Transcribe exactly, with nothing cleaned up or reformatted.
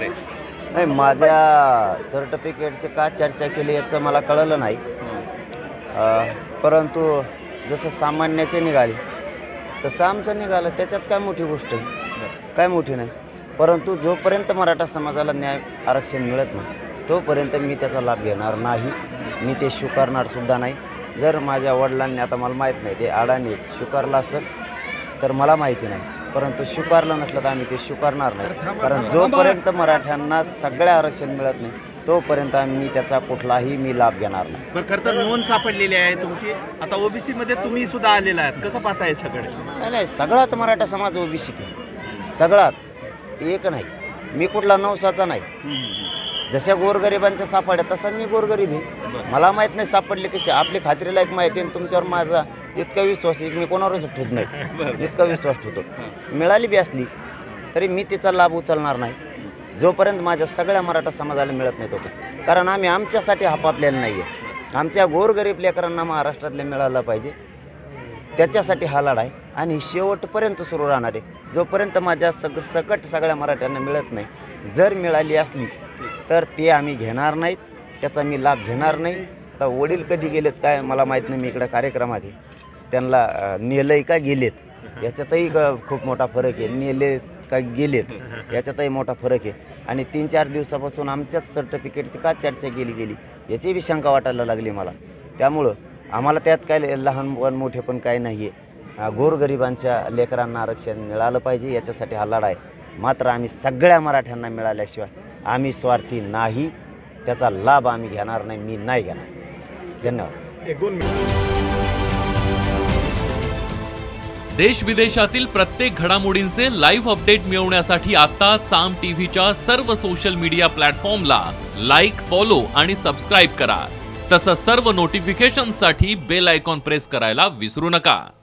आहे? नाही, माझ्या सर्टिफिकेटचे का चर्चा केली याचं मला कळलं नाही. अ, परंतु जसं सामान्याचे निघाले तसं आमचं निघालं, त्याच्यात काय मोठी गोष्ट आहे? काय मोठी नाही. परंतु जोपर्यंत मराठा समाजाला न्याय आरक्षण मिळत नाही तोपर्यंत मी त्याचा लाभ घेणार नाही. मी ते स्वीकारणार सुद्धा नाही. जर माझ्या वडिलांनी, आता मला माहीत नाही ते अडाणी स्वीकारलं असेल तर मला माहिती नाही, परंतु स्वीकारलं नसलं तर आम्ही ते स्वीकारणार नाही. कारण जोपर्यंत मराठ्यांना सगळ्या आरक्षण मिळत नाही तोपर्यंत आम्ही त्याचा कुठलाही मी लाभ घेणार नाही. बरं, खरं तर नोंद सापडलेली आहे तुमची. आता ओबीसी मध्ये तुम्ही सुद्धा आलेला आहात, कसं पाहता याच्याकडे? नाही नाही, सगळाच मराठा समाज ओबीसी आहे, सगळाच, एक नाही. मी कुठला नवसाचा नाही. जशा गोरगरिबांच्या सापड्या तसा मी गोरगरीब आहे. मला माहीत नाही सापडले कशी. आपली खात्रीला एक माहिती आहे, तुमच्यावर माझा इतका विश्वास आहे की मी कोणावरच ठेवत नाही, इतका विश्वास ठेवतो. मिळाली बी असली तरी मी तिचा लाभ उचलणार नाही जोपर्यंत माझ्या सगळ्या मराठा समाजाला मिळत नाही तोपर्यंत. कारण आम्ही आमच्यासाठी हापापलेलं नाही आहे. आमच्या गोरगरीब लेकरांना महाराष्ट्रातल्या मिळालं पाहिजे, त्याच्यासाठी हा लढा आहे आणि शेवटपर्यंत सुरू राहणार आहे. जोपर्यंत माझ्या सग सकट सगळ्या मराठ्यांना मिळत नाही, जर मिळाली असली तर ते आम्ही घेणार नाहीत, त्याचा मी लाभ घेणार नाही. आता वडील कधी गेलेत काय मला माहीत नाही. मी इकडं कार्यक्रमात आहे, त्यांना नेलंय का गेलेत याच्यातही खूप मोठा फरक आहे. नेले का गेलेत याच्यातही मोठा फरक आहे. आणि तीन चार दिवसापासून आमच्याच सर्टिफिकेटची का चर्चा केली गेली याची बी शंका वाटायला लागली मला. त्यामुळं आम्हाला त्यात काय लहान वन मोठे पण काय नाही आहे. गोरगरिबांच्या लेकरांना आरक्षण मिळालं पाहिजे याच्यासाठी हा लढा आहे. मात्र आम्ही सगळ्या मराठ्यांना मिळाल्याशिवाय आम्ही स्वार्थी नाही, त्याचा लाभ आम्ही घेणार नाही, मी नाही घेणार. धन्यवाद. देश विदेशातील प्रत्येक घडामोडींचे लाईव्ह अपडेट मिळवण्यासाठी आता साम टीव्हीच्या सर्व सोशल मीडिया प्लॅटफॉर्मला लाईक, फॉलो आणि सबस्क्राईब करा. तसंच सर्व नोटिफिकेशनसाठी बेल आयकॉन प्रेस करायला विसरू नका.